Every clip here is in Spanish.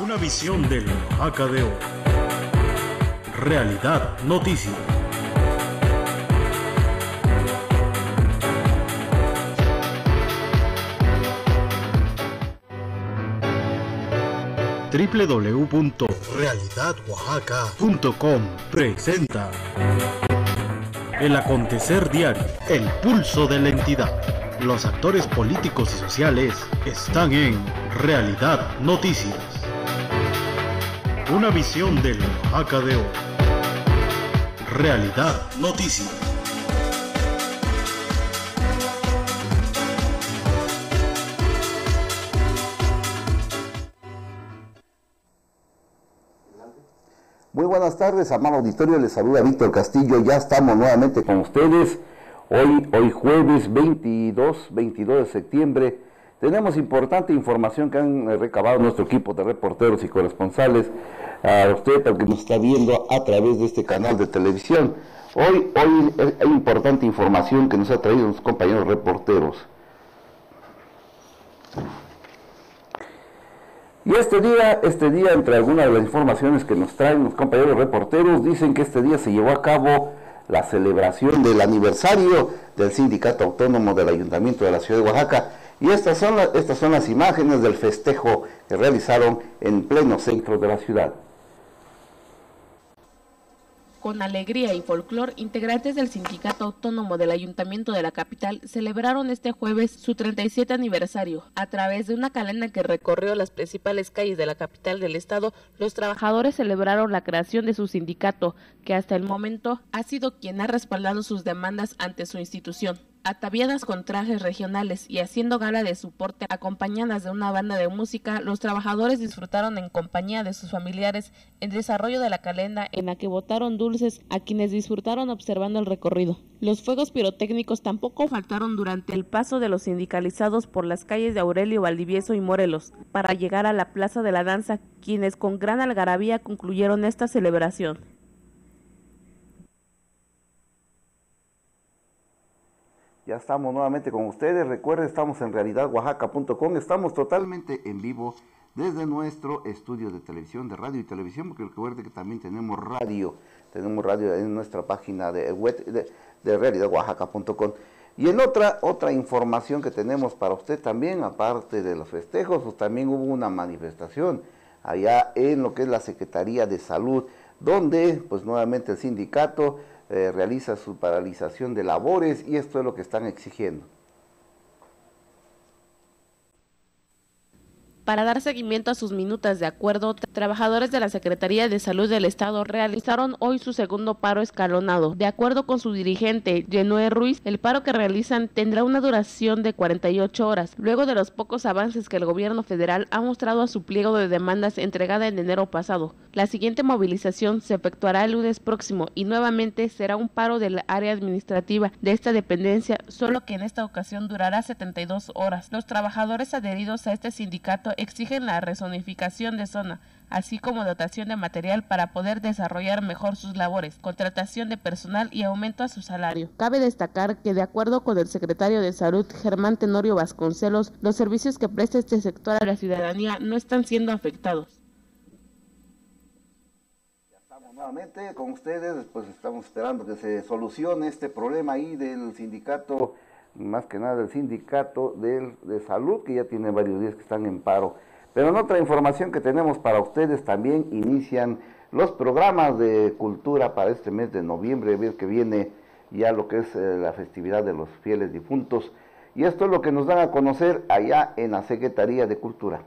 Una visión del Oaxaca de hoy. Realidad Noticias. www.realidadOaxaca.com presenta el acontecer diario, el pulso de la entidad. Los actores políticos y sociales están en Realidad Noticias. Una visión del Oaxaca de hoy. Realidad Noticias. Muy buenas tardes, amado auditorio, les saluda Víctor Castillo, ya estamos nuevamente con ustedes, hoy jueves 22 de septiembre, tenemos importante información que han recabado nuestro equipo de reporteros y corresponsales, a usted, al que nos está viendo a través de este canal de televisión. Hoy hay importante información que nos ha traído los compañeros reporteros. Y este día, entre algunas de las informaciones que nos traen los compañeros reporteros, dicen que este día se llevó a cabo la celebración del aniversario del Sindicato Autónomo del Ayuntamiento de la Ciudad de Oaxaca. Y estas son las imágenes del festejo que realizaron en pleno centro de la ciudad. Con alegría y folclor, integrantes del Sindicato Autónomo del Ayuntamiento de la capital celebraron este jueves su 37 aniversario. A través de una calenda que recorrió las principales calles de la capital del estado, los trabajadores celebraron la creación de su sindicato, que hasta el momento ha sido quien ha respaldado sus demandas ante su institución. Ataviadas con trajes regionales y haciendo gala de su porte acompañadas de una banda de música, los trabajadores disfrutaron en compañía de sus familiares el desarrollo de la calenda, en la que botaron dulces a quienes disfrutaron observando el recorrido. Los fuegos pirotécnicos tampoco faltaron durante el paso de los sindicalizados por las calles de Aurelio, Valdivieso y Morelos, para llegar a la Plaza de la Danza, quienes con gran algarabía concluyeron esta celebración. Ya estamos nuevamente con ustedes, recuerden, estamos en realidadOaxaca.com, estamos totalmente en vivo desde nuestro estudio de televisión, de radio y televisión, porque recuerden que también tenemos radio en nuestra página de web de realidadOaxaca.com. Y en otra información que tenemos para usted también, aparte de los festejos, pues también hubo una manifestación allá en lo que es la Secretaría de Salud, donde pues nuevamente el sindicato realiza su paralización de labores, y esto es lo que están exigiendo. Para dar seguimiento a sus minutas de acuerdo, trabajadores de la Secretaría de Salud del Estado realizaron hoy su segundo paro escalonado. De acuerdo con su dirigente, Genoé Ruiz, el paro que realizan tendrá una duración de 48 horas, luego de los pocos avances que el gobierno federal ha mostrado a su pliego de demandas entregada en enero pasado. La siguiente movilización se efectuará el lunes próximo y nuevamente será un paro del área administrativa de esta dependencia, solo que en esta ocasión durará 72 horas. Los trabajadores adheridos a este sindicato exigen la rezonificación de zona, así como dotación de material para poder desarrollar mejor sus labores, contratación de personal y aumento a su salario. Cabe destacar que, de acuerdo con el secretario de Salud, Germán Tenorio Vasconcelos, los servicios que presta este sector a la ciudadanía no están siendo afectados. Ya estamos nuevamente con ustedes, pues estamos esperando que se solucione este problema ahí del sindicato, más que nada el sindicato de salud, que ya tiene varios días que están en paro. Pero en otra información que tenemos para ustedes, también inician los programas de cultura para este mes de noviembre, que viene ya lo que es la festividad de los fieles difuntos, y esto es lo que nos dan a conocer allá en la Secretaría de Cultura.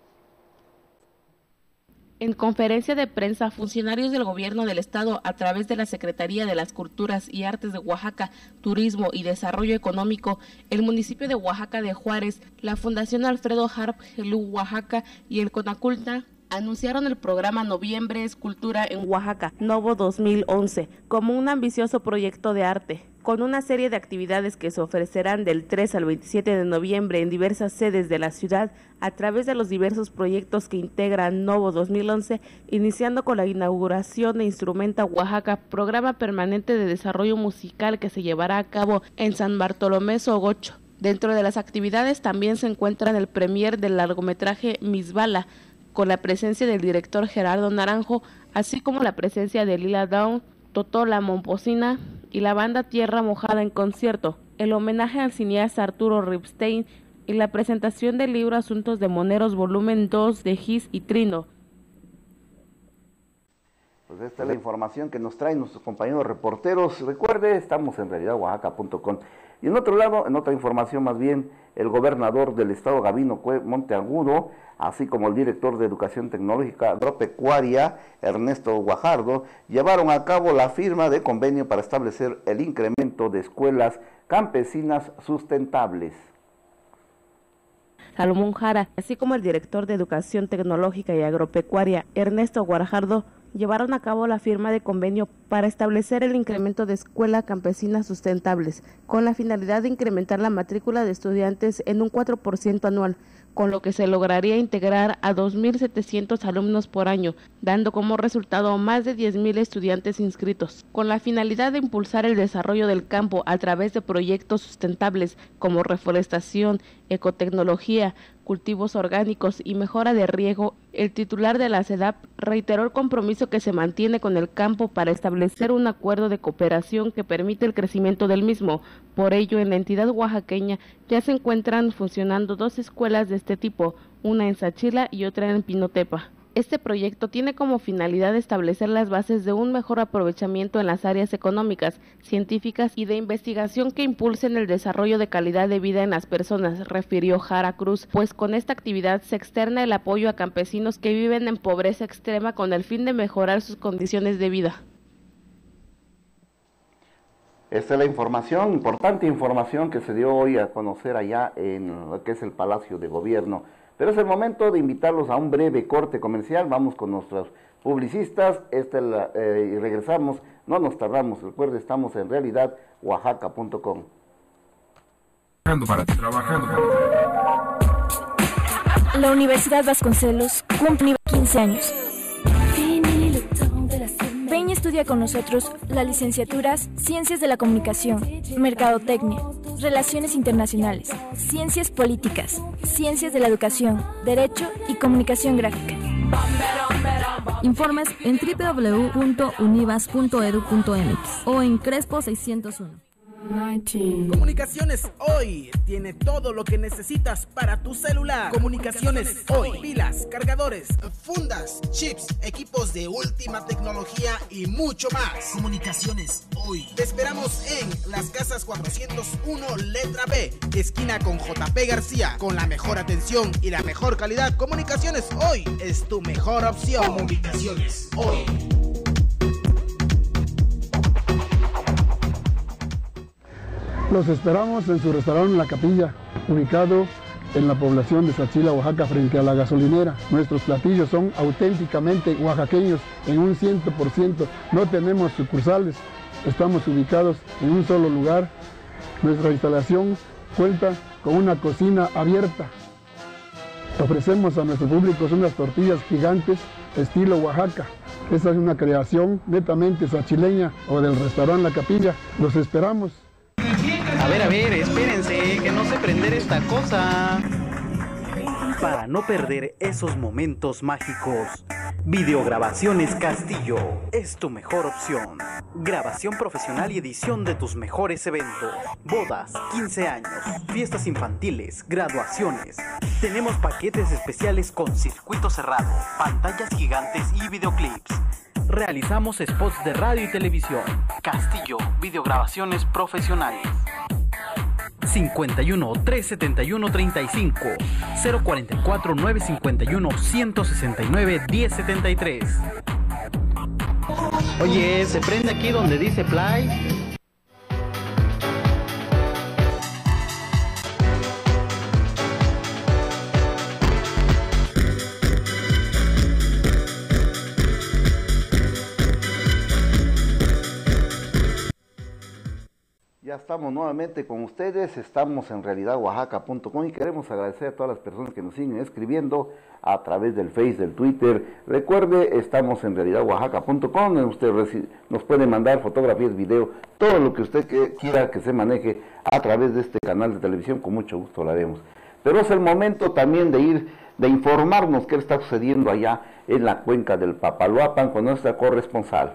En conferencia de prensa, funcionarios del gobierno del estado, a través de la Secretaría de las Culturas y Artes de Oaxaca, Turismo y Desarrollo Económico, el municipio de Oaxaca de Juárez, la Fundación Alfredo Harp Helú Oaxaca y el CONACULTA anunciaron el programa Noviembre es Cultura en Oaxaca, Novo 2011, como un ambicioso proyecto de arte, con una serie de actividades que se ofrecerán del 3 al 27 de noviembre en diversas sedes de la ciudad a través de los diversos proyectos que integran Novo 2011, iniciando con la inauguración de Instrumenta Oaxaca, programa permanente de desarrollo musical que se llevará a cabo en San Bartolomé Sogocho. Dentro de las actividades también se encuentran el premier del largometraje Misbala, con la presencia del director Gerardo Naranjo, así como la presencia de Lila Downs, Totó la Momposina y la banda Tierra Mojada en concierto, el homenaje al cineasta Arturo Ripstein y la presentación del libro Asuntos de Moneros volumen 2 de Gis y Trino. Pues esta es la información que nos traen nuestros compañeros reporteros. Recuerde, estamos en realidadOaxaca.com. Y en otro lado, en otra información más bien, el gobernador del estado Gabino Monteagudo, así como el director de Educación Tecnológica Agropecuaria, Ernesto Guajardo, llevaron a cabo la firma de convenio para establecer el incremento de escuelas campesinas sustentables. Salomón Jara, así como el director de Educación Tecnológica y Agropecuaria, Ernesto Guajardo, llevaron a cabo la firma de convenio para establecer el incremento de escuelas campesinas sustentables, con la finalidad de incrementar la matrícula de estudiantes en un 4% anual, con lo que se lograría integrar a 2.700 alumnos por año, dando como resultado más de 10.000 estudiantes inscritos, con la finalidad de impulsar el desarrollo del campo a través de proyectos sustentables como reforestación, ecotecnología, cultivos orgánicos y mejora de riego. El titular de la SEDAP reiteró el compromiso que se mantiene con el campo para establecer un acuerdo de cooperación que permite el crecimiento del mismo. Por ello, en la entidad oaxaqueña ya se encuentran funcionando 2 escuelas de este tipo, una en Sachila y otra en Pinotepa. Este proyecto tiene como finalidad establecer las bases de un mejor aprovechamiento en las áreas económicas, científicas y de investigación que impulsen el desarrollo de calidad de vida en las personas, refirió Jara Cruz, pues con esta actividad se externa el apoyo a campesinos que viven en pobreza extrema con el fin de mejorar sus condiciones de vida. Esta es la información, importante información que se dio hoy a conocer allá en lo que es el Palacio de Gobierno. Pero es el momento de invitarlos a un breve corte comercial. Vamos con nuestros publicistas y regresamos. No nos tardamos. Recuerde, estamos en realidadOaxaca.com. Trabajando para ti. La Universidad Vasconcelos cumple 15 años. Ven y estudia con nosotros las licenciaturas Ciencias de la Comunicación, Mercadotecnia, Relaciones Internacionales, Ciencias Políticas, Ciencias de la Educación, Derecho y Comunicación Gráfica. Informes en www.univas.edu.mx o en Crespo 601. Comunicaciones Hoy tiene todo lo que necesitas para tu celular. Comunicaciones Hoy, pilas, cargadores, fundas, chips, equipos de última tecnología y mucho más. Comunicaciones Hoy. Te esperamos en Las Casas 401, letra B, esquina con JP García, con la mejor atención y la mejor calidad. Comunicaciones Hoy es tu mejor opción. Comunicaciones Hoy. Los esperamos en su restaurante La Capilla, ubicado en la población de Sachila, Oaxaca, frente a la gasolinera. Nuestros platillos son auténticamente oaxaqueños en un 100%. No tenemos sucursales, estamos ubicados en un solo lugar. Nuestra instalación cuenta con una cocina abierta. Ofrecemos a nuestro público unas tortillas gigantes estilo Oaxaca. Esta es una creación netamente sachileña o del restaurante La Capilla. Los esperamos. A ver, espérense, que no sé prender esta cosa. Para no perder esos momentos mágicos, Videograbaciones Castillo es tu mejor opción. Grabación profesional y edición de tus mejores eventos, bodas, 15 años, fiestas infantiles, graduaciones. Tenemos paquetes especiales con circuito cerrado, pantallas gigantes y videoclips. Realizamos spots de radio y televisión. Castillo, videograbaciones profesionales. 51 371 35 044 951 169 1073. Oye, ¿se prende aquí donde dice Play? Ya estamos nuevamente con ustedes, estamos en realidadOaxaca.com y queremos agradecer a todas las personas que nos siguen escribiendo a través del Face, del Twitter. Recuerde, estamos en realidadOaxaca.com, usted nos puede mandar fotografías, video, todo lo que usted quiera que se maneje a través de este canal de televisión, con mucho gusto lo haremos. Pero es el momento también de ir de informarnos qué está sucediendo allá en la cuenca del Papaloapan con nuestra corresponsal.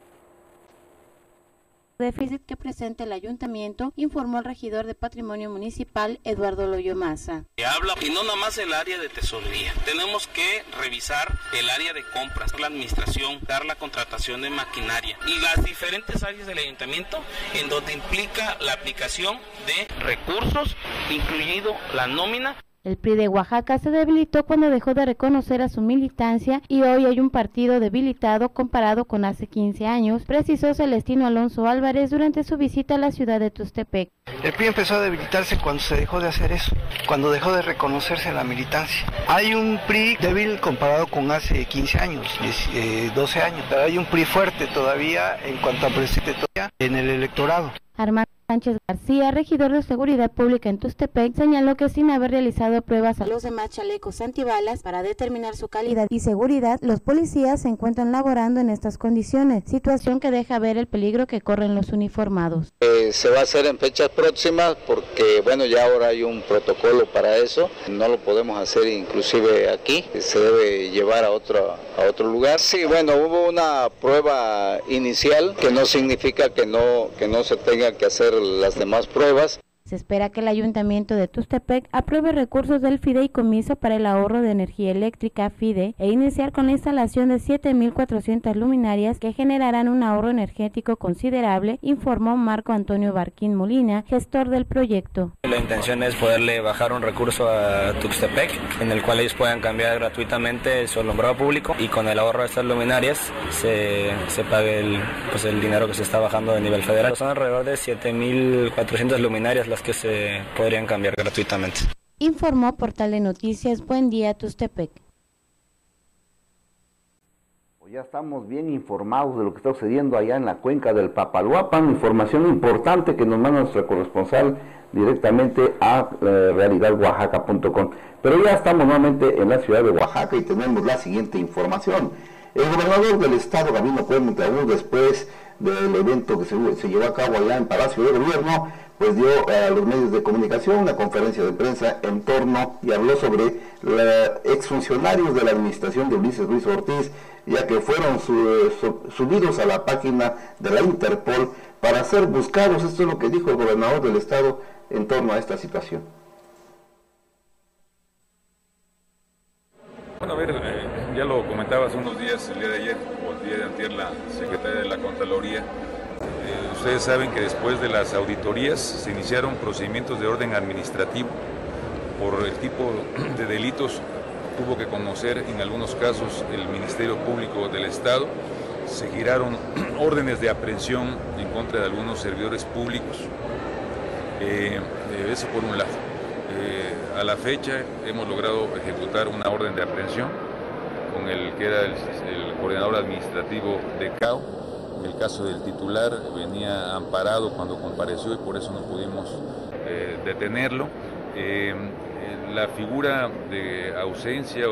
Déficit que presenta el ayuntamiento, informó el regidor de Patrimonio Municipal, Eduardo Loyo Maza. Habla, y no nada más el área de tesorería, tenemos que revisar el área de compras, la administración, dar la contratación de maquinaria y las diferentes áreas del ayuntamiento en donde implica la aplicación de recursos, incluido la nómina. El PRI de Oaxaca se debilitó cuando dejó de reconocer a su militancia y hoy hay un partido debilitado comparado con hace 15 años, precisó Celestino Alonso Álvarez durante su visita a la ciudad de Tuxtepec. El PRI empezó a debilitarse cuando se dejó de hacer eso, cuando dejó de reconocerse la militancia. Hay un PRI débil comparado con hace 15 años, 12 años, pero hay un PRI fuerte todavía en cuanto a presidente en el electorado. Armando Sánchez García, regidor de Seguridad Pública en Tuxtepec, señaló que sin haber realizado pruebas a los demás chalecos antibalas para determinar su calidad y seguridad, los policías se encuentran laborando en estas condiciones, situación que deja ver el peligro que corren los uniformados. Se va a hacer en fechas próximas porque, bueno, ya ahora hay un protocolo para eso, no lo podemos hacer inclusive aquí, se debe llevar a otro lugar. Sí, bueno, hubo una prueba inicial que no significa que no se tenga que hacer las demás pruebas. Se espera que el Ayuntamiento de Tuxtepec apruebe recursos del Fideicomiso para el Ahorro de Energía Eléctrica, FIDE, e iniciar con la instalación de 7.400 luminarias que generarán un ahorro energético considerable, informó Marco Antonio Barquín Molina, gestor del proyecto. La intención es poderle bajar un recurso a Tuxtepec, en el cual ellos puedan cambiar gratuitamente su alumbrado público y con el ahorro de estas luminarias se pague el dinero que se está bajando de nivel federal. Son alrededor de 7.400 luminarias las que se podrían cambiar gratuitamente. Informó Portal de Noticias Buen Día Tuxtepec. Ya estamos bien informados de lo que está sucediendo allá en la cuenca del Papaloapan, información importante que nos manda nuestra corresponsal directamente a realidadоaxaca.com. Pero ya estamos nuevamente en la ciudad de Oaxaca y tenemos la siguiente información. El gobernador del estado, Gabino Cuen Monteagudo, después del evento que se llevó a cabo allá en Palacio de Gobierno, pues dio a los medios de comunicación una conferencia de prensa en torno y habló sobre exfuncionarios de la administración de Ulises Ruiz Ortiz, ya que fueron subidos a la página de la Interpol para ser buscados. Esto es lo que dijo el gobernador del estado en torno a esta situación. Bueno, a ver, ya lo comentaba hace unos días, el día de ayer o el día de antier, la secretaria de la Contraloría. Ustedes saben que después de las auditorías se iniciaron procedimientos de orden administrativo por el tipo de delitos. Tuvo que conocer en algunos casos el Ministerio Público del Estado. Se giraron órdenes de aprehensión en contra de algunos servidores públicos. Eso por un lado. A la fecha hemos logrado ejecutar una orden de aprehensión con el que era el coordinador administrativo de CAO. En el caso del titular venía amparado cuando compareció y por eso no pudimos detenerlo. La figura de ausencia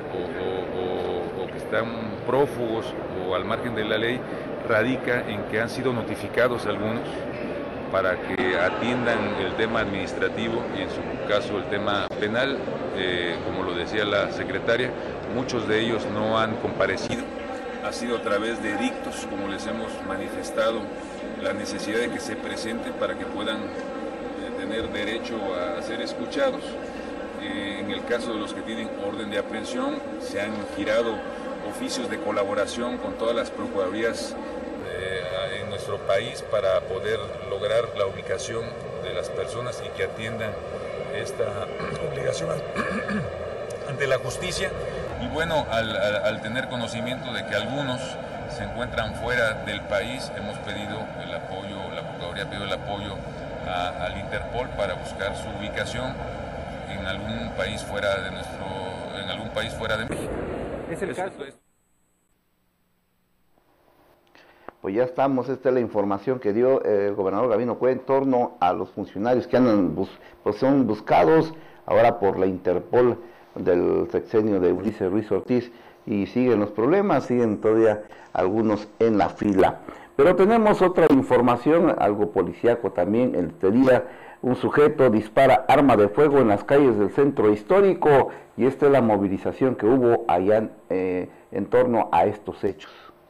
o que están prófugos o al margen de la ley radica en que han sido notificados algunos para que atiendan el tema administrativo y en su caso el tema penal, como lo decía la secretaria, muchos de ellos no han comparecido. Ha sido a través de edictos, como les hemos manifestado, la necesidad de que se presenten para que puedan tener derecho a ser escuchados. En el caso de los que tienen orden de aprehensión, se han girado oficios de colaboración con todas las procuradurías en nuestro país para poder lograr la ubicación de las personas y que atiendan esta obligación ante la justicia. Y bueno, al tener conocimiento de que algunos se encuentran fuera del país, hemos pedido el apoyo, la Procuraduría ha pedido el apoyo al Interpol para buscar su ubicación en algún país fuera de México. ¿Es el caso? Pues ya estamos, esta es la información que dio el gobernador Gabino Cuen en torno a los funcionarios que andan, pues son buscados ahora por la Interpol del sexenio de Ulises Ruiz Ortiz y siguen los problemas, siguen todavía algunos en la fila. Pero tenemos otra información, algo policíaco también. Este día un sujeto dispara arma de fuego en las calles del centro histórico, y esta es la movilización que hubo allá en torno a estos hechos.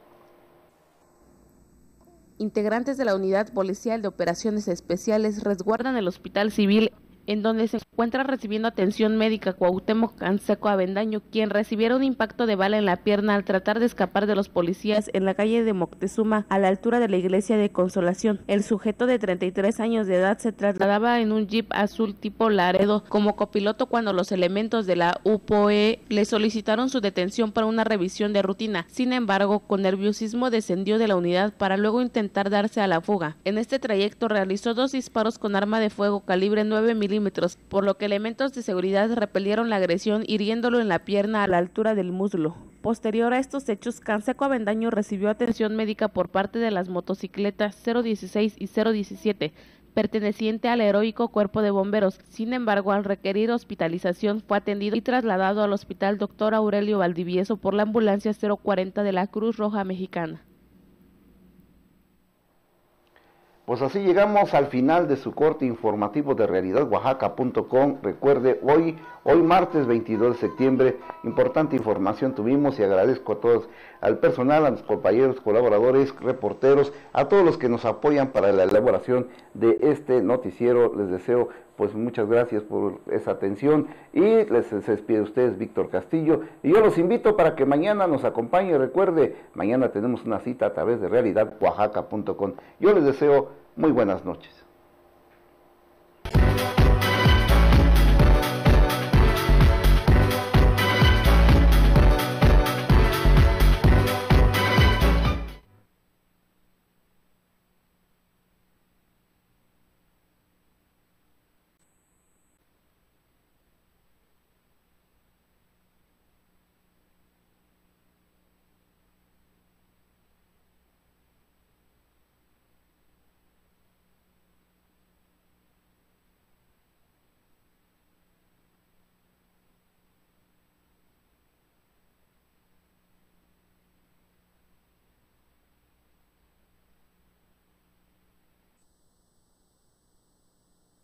Integrantes de la Unidad Policial de Operaciones Especiales resguardan el Hospital Civil, en donde se encuentra recibiendo atención médica Cuauhtémoc Canseco Avendaño, quien recibiera un impacto de bala en la pierna al tratar de escapar de los policías en la calle de Moctezuma, a la altura de la Iglesia de Consolación. El sujeto de 33 años de edad se trasladaba en un jeep azul tipo Laredo como copiloto cuando los elementos de la UPOE le solicitaron su detención para una revisión de rutina. Sin embargo, con nerviosismo descendió de la unidad para luego intentar darse a la fuga. En este trayecto realizó 2 disparos con arma de fuego calibre 9 milímetros, por lo que elementos de seguridad repelieron la agresión, hiriéndolo en la pierna a la altura del muslo. Posterior a estos hechos, Canseco Avendaño recibió atención médica por parte de las motocicletas 016 y 017, perteneciente al heroico Cuerpo de Bomberos. Sin embargo, al requerir hospitalización, fue atendido y trasladado al Hospital Dr. Aurelio Valdivieso por la ambulancia 040 de la Cruz Roja Mexicana. Pues así llegamos al final de su corte informativo de RealidadOaxaca.com. Recuerde, hoy martes 22 de septiembre, importante información tuvimos, y agradezco a todos, al personal, a mis compañeros, colaboradores, reporteros, a todos los que nos apoyan para la elaboración de este noticiero. Les deseo pues muchas gracias por esa atención, y se despide de ustedes Víctor Castillo, y yo los invito para que mañana nos acompañe. Recuerde, mañana tenemos una cita a través de RealidadOaxaca.com. Yo les deseo muy buenas noches.